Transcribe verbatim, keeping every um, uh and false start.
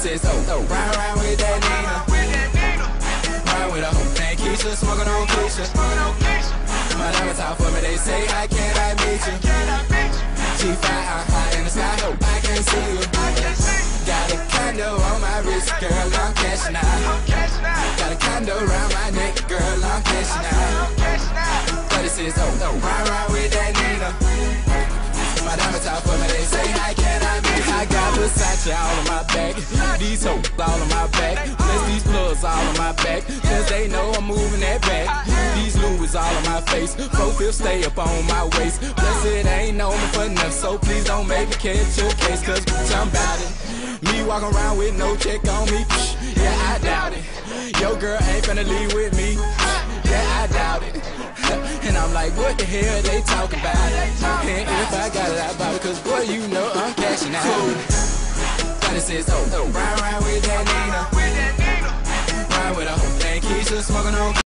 says, oh, oh, ride, ride with that Nina. Ride with a hoe named Keisha, smoking on Keisha. My diamonds out for me, they say, how can I meet you? G five, I'm high in the sky, hope I can see you. Got a condo on my wrist, girl, I'm cashing out. Got a condo around my neck, girl, I'm cashing out. thirty-six, oh, oh, ride, ride with that Nina. My diamonds out for me, they say, how can I meet you? I got Versace all on my back, these hoes all on my back, plus these plugs all on my back, cause they know I'm moving that back. These Louis all on my face, four-fifths stay up on my waist, plus it ain't known me for enough, so please don't make me catch your case, cause bitch, I'm bout it. Me walking around with no check on me, psh, yeah, I doubt it. Your girl ain't finna leave with me, psh, yeah, I doubt it. And I'm like, what the hell they talking about? And if I got it, I buy it, cause boy, you know I'm cashing out. thirty-six, oh, oh, ride, ride with that Nina. Ride with a hoe named Keisha, smoking on